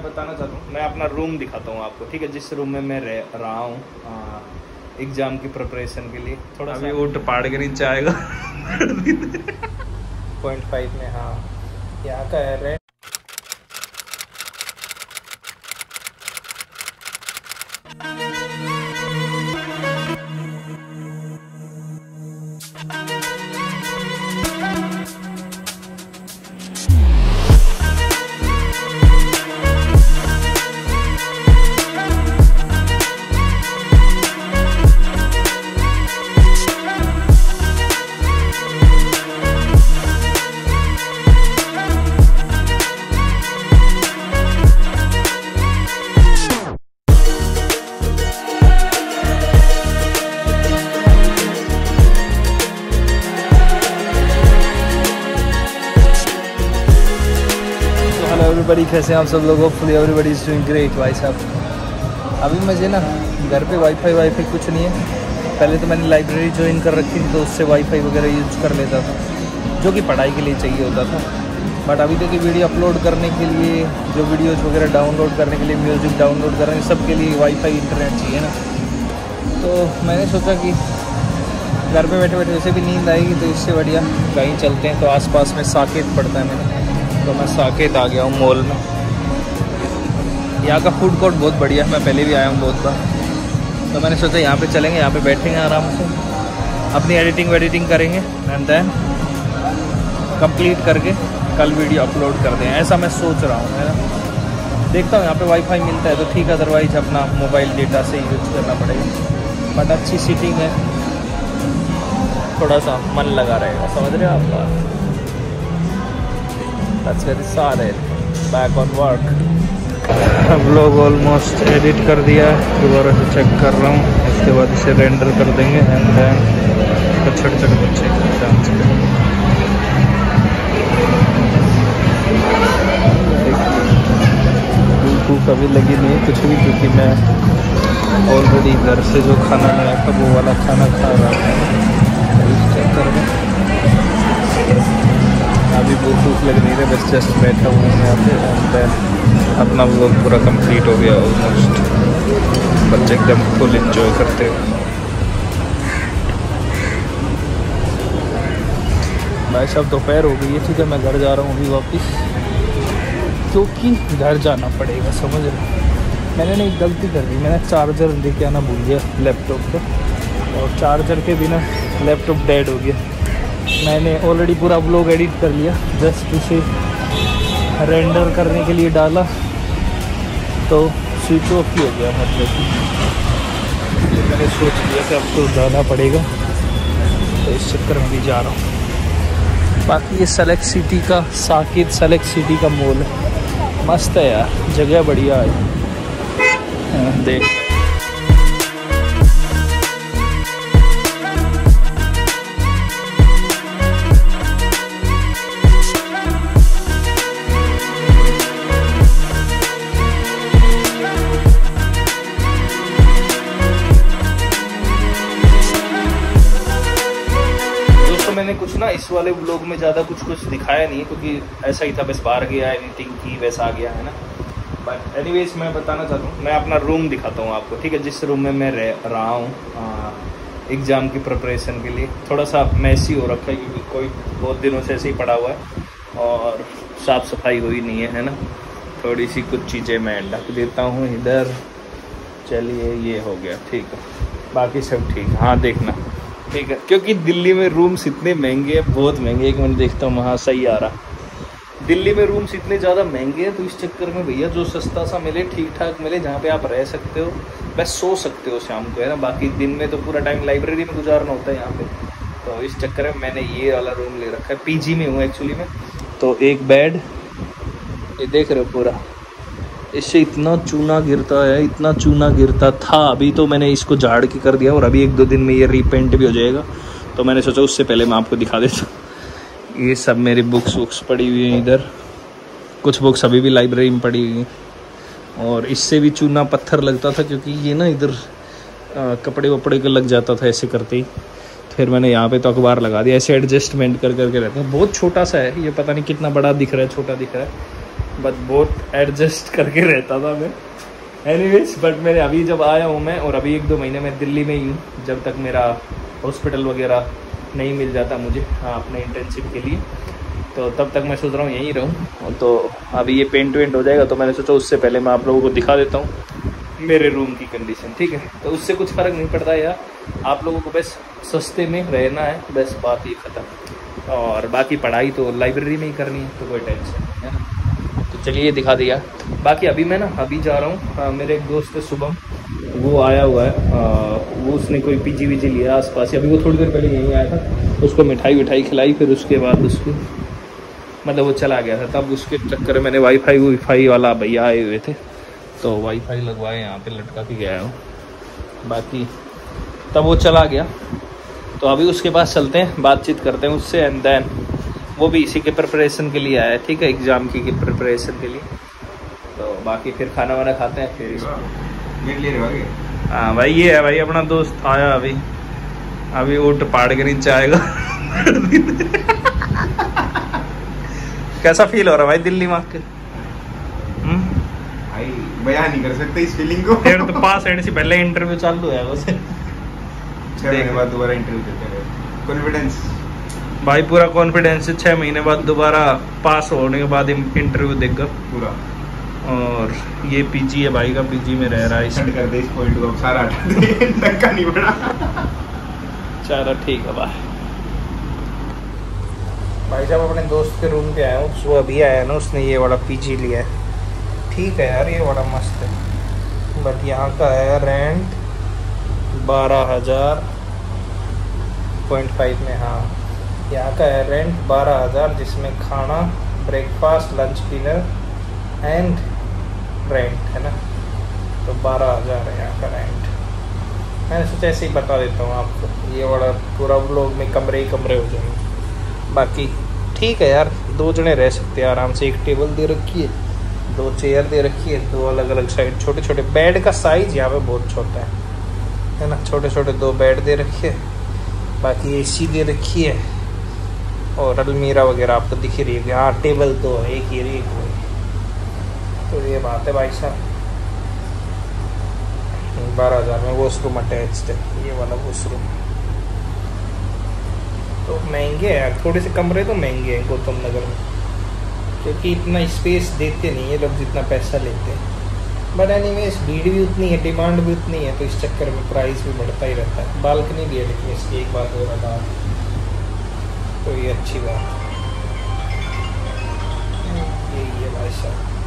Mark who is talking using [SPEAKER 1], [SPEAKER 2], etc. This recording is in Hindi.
[SPEAKER 1] बताना चाहता हूँ, मैं अपना रूम दिखाता हूँ आपको, ठीक है, जिस रूम में मैं रह रहा हूँ एग्ज़ाम की प्रिपरेशन के लिए। थोड़ा
[SPEAKER 2] अभी ऊँट पहाड़ के नीचे आएगा
[SPEAKER 1] 0.5 में। हाँ, यहाँ का है रेंट।
[SPEAKER 2] एवरीबॉडी, कैसे हैं आप सब लोग? Hopefully everybody is doing great. भाई साहब, अभी मुझे ना घर पे वाईफाई कुछ नहीं है। पहले तो मैंने लाइब्रेरी ज्वाइन कर रखी थी, तो उससे वाईफाई वगैरह यूज़ कर लेता था, जो कि पढ़ाई के लिए चाहिए होता था। बट अभी तक वीडियो अपलोड करने के लिए, जो वीडियोज़ वगैरह डाउनलोड करने के लिए, म्यूज़िक डाउनलोड करने, सब के लिए वाईफाई इंटरनेट चाहिए ना। तो मैंने सोचा कि घर पे बैठे बैठे वैसे भी नींद आएगी, तो इससे बढ़िया कहीं चलते हैं। तो आसपास में साकेत पड़ता है मैंने, तो मैं साकेत आ गया हूँ मॉल में। यहाँ का फूड कोर्ट बहुत बढ़िया है, मैं पहले भी आया हूँ बहुत बार। तो मैंने सोचा यहाँ पे चलेंगे, यहाँ पे बैठेंगे आराम से, अपनी एडिटिंग करेंगे एंड देन कंप्लीट करके कल वीडियो अपलोड कर दें, ऐसा मैं सोच रहा हूँ, है ना। देखता हूँ यहाँ पे वाईफाई मिलता है तो ठीक है, अदरवाइज अपना मोबाइल डेटा से यूज करना पड़ेगा। बट अच्छी सीटिंग है, थोड़ा सा मन लगा रहेगा, समझ रहे हो आप बात। That's very solid. Back on work. अब लोग ऑलमोस्ट एडिट कर दिया है, दोबारा से चेक कर रहा हूँ, इसके बाद इसे रेंडर कर देंगे एंड देन इसका छोटे बच्चे डांस करेंगे। भूख अभी लगी नहीं है कुछ भी, क्योंकि मैं ऑलरेडी घर से जो खाना लाया था वो वाला खाना खा रहा था इस चक्कर में। अभी भूख लग नहीं रही, बस जस्ट बैठा हुआ हूँ यहाँ पे एंड अपना व्लॉग पूरा कंप्लीट हो गया ऑलमोस्ट। बच्चे एकदम फुल एंजॉय करते हुए। भाई साहब दोपहर हो गई है, ठीक है, मैं घर जा रहा हूँ अभी वापस, क्योंकि घर जाना पड़ेगा, समझ रहे। मैंने ना एक गलती कर दी, मैंने चार्जर लेके आना भूल गया लैपटॉप का, और चार्जर के बिना लैपटॉप डेड हो गया। मैंने ऑलरेडी पूरा व्लॉग एडिट कर लिया, जस्ट उसे रेंडर करने के लिए डाला तो स्विच ऑफ ही हो गया। मतलब कि मैंने सोच लिया कि अब तो जाना पड़ेगा, तो इस चक्कर में भी जा रहा हूँ। बाकी ये सेलेक्ट सिटी का, साकेत सेलेक्ट सिटी का मॉल है, मस्त है यार, जगह बढ़िया है। देख मैंने कुछ ना इस वाले ब्लॉग में ज़्यादा कुछ दिखाया नहीं, क्योंकि ऐसा ही था, बस बाहर गया, एडिटिंग की, वैसा आ गया, है ना। बट एनीवेज मैं बताना चाहता हूँ, मैं अपना रूम दिखाता हूँ आपको, ठीक है, जिस रूम में मैं रह रहा हूँ एग्ज़ाम की प्रिपरेशन के लिए। थोड़ा सा मैसी हो रखा है, क्योंकि कोई बहुत दिनों से ऐसे ही पड़ा हुआ है और साफ़ सफाई हुई नहीं है ना। थोड़ी सी कुछ चीज़ें मैं ढक देता हूँ इधर। चलिए, ये हो गया, ठीक है, बाकी सब ठीक है। हाँ देखना, ठीक है, क्योंकि दिल्ली में रूम्स इतने महंगे हैं, बहुत महंगे। एक मिनट देखता हूँ, हाँ सही आ रहा। दिल्ली में रूम्स इतने ज़्यादा महंगे हैं, तो इस चक्कर में भैया जो सस्ता सा मिले, ठीक ठाक मिले, जहाँ पे आप रह सकते हो, बस सो सकते हो शाम को, है ना। बाकी दिन में तो पूरा टाइम लाइब्रेरी में गुजारना होता है यहाँ पे, तो इस चक्कर में मैंने ये वाला रूम ले रखा है। पीजी में हूँ एक्चुअली में, तो एक बेड, ये देख रहे हो पूरा, इससे इतना चूना गिरता है, इतना चूना गिरता था। अभी तो मैंने इसको झाड़ के कर दिया, और अभी 1-2 दिन में ये रीपेंट भी हो जाएगा, तो मैंने सोचा उससे पहले मैं आपको दिखा देता हूँ। ये सब मेरी बुक्स पड़ी हुई हैं इधर, कुछ बुक्स अभी भी लाइब्रेरी में पड़ी हुई हैं, और इससे भी चूना पत्थर लगता था, क्योंकि ये ना इधर कपड़े वपड़े के लग जाता था ऐसे करते ही। फिर मैंने यहाँ पे तो अखबार लगा दिया, ऐसे एडजस्टमेंट कर करके रहते हैं। बहुत छोटा सा है ये, पता नहीं कितना बड़ा दिख रहा है, छोटा दिख रहा है,
[SPEAKER 1] बट बहुत एडजस्ट करके रहता था मैं। एनीवेज बट मेरे अभी जब आया हूँ मैं, और अभी 1-2 महीने मैं दिल्ली में ही हूँ, जब तक मेरा हॉस्पिटल वगैरह नहीं मिल जाता मुझे, हाँ, अपने इंटर्नशिप के लिए, तो तब तक मैं सोच रहा हूँ यहीं रहूँ। तो अभी ये पेंट वेंट हो जाएगा तो मैंने सोचा उससे पहले मैं आप लोगों को दिखा देता हूँ मेरे रूम की कंडीशन, ठीक है। तो उससे कुछ फ़र्क नहीं पड़ता यार, आप लोगों को बस सस्ते में रहना है, बस बात ही ख़त्म। और बाकी पढ़ाई तो लाइब्रेरी में ही करनी है, तो कोई टेंशन नहीं है ना। तो चलिए दिखा दिया। बाकी अभी मैं ना अभी जा रहा हूँ, मेरे एक दोस्त है शुभम, वो आया हुआ है, वो उसने कोई पीजी वीजी लिया आसपास, अभी वो थोड़ी देर पहले यहीं आया था, उसको मिठाई विठाई खिलाई, फिर उसके बाद उसको मतलब वो चला गया था। तब उसके चक्कर में मैंने वाईफाई वाला भैया आए हुए थे तो वाईफाई लगवाए, यहाँ पे लटका के गया हूँ। बाकी तब वो चला गया तो अभी उसके पास चलते हैं, बातचीत करते हैं उससे, एंड देन वो भी इसी के प्रिपरेशन के लिए आया है, ठीक है, एग्ज़ाम की प्रिपरेशन के लिए। तो बाकी फिर खाना वाना खाते हैं फिर। हाँ भाई, ये है भाई अपना दोस्त आया अभी ऊँट पहाड़ के नीचे आएगा। कैसा फील हो रहा है भाई दिल्ली में आके?
[SPEAKER 2] भाई बयान नहीं कर सकते इस फीलिंग को।
[SPEAKER 1] फिर तो पास होने से पहले इंटरव्यू चालू है उसे,
[SPEAKER 2] 6 महीने बाद दोबारा इंटरव्यू देते हैं, कॉन्फिडेंस
[SPEAKER 1] भाई पूरा कॉन्फिडेंस है। 6 महीने बाद दोबारा पास होने के बाद इंटरव्यू देगा
[SPEAKER 2] पूरा।
[SPEAKER 1] और ये पीजी है भाई का, पीजी में रह रहा है
[SPEAKER 2] सेंड कर दे इस पॉइंट को, अब सारा हटा दे, धक्का नहीं पड़ा।
[SPEAKER 1] चलो ठीक है भाई साहब अपने दोस्त के रूम पे आया हूँ, वो अभी आया ना, उसने ये वाला पीजी लिया है, ठीक है यार, ये बड़ा मस्त है। बट यहाँ का है रेंट 12,000.5 में, हाँ यहाँ का है रेंट 12,000, जिसमें खाना, breakfast, lunch, dinner and rent है ना, तो 12,000 है यहाँ का रेंट। मैंने सोचा ऐसे ही बता देता हूँ आपको, ये वाला पूरा व्लॉग में कमरे ही कमरे हो जाएंगे। बाकी ठीक है यार, 2 जने रह सकते हैं आराम से, एक टेबल दे रखी है, 2 चेयर दे रखी है, 2 अलग अलग साइड, छोटे छोटे बेड का साइज़ यहाँ पे बहुत छोटा है ना, छोटे छोटे 2 बेड दे रखी है, बाकी एसी दे रखी है, और अलमीरा वगैरह आपको दिख ही रही है। हाँ टेबल 2 है, एक ये एक वो। तो ये बात है भाई साहब, 12,000 में वॉशरूम अटैच्ड है, ये वाला वॉशरूम। तो महंगे हैं यार, थोड़े से कमरे तो महंगे हैं गौतम नगर में, क्योंकि इतना स्पेस देते नहीं है लोग जितना पैसा लेते हैं। बट एनीवेज भीड़ भी उतनी है, डिमांड भी उतनी है, तो इस चक्कर में प्राइस भी बढ़ता ही रहता है। बालकनी भी है लेकिन इसकी एक बात हो रहा था, तो ये अच्छी बात यही है भाई साहब।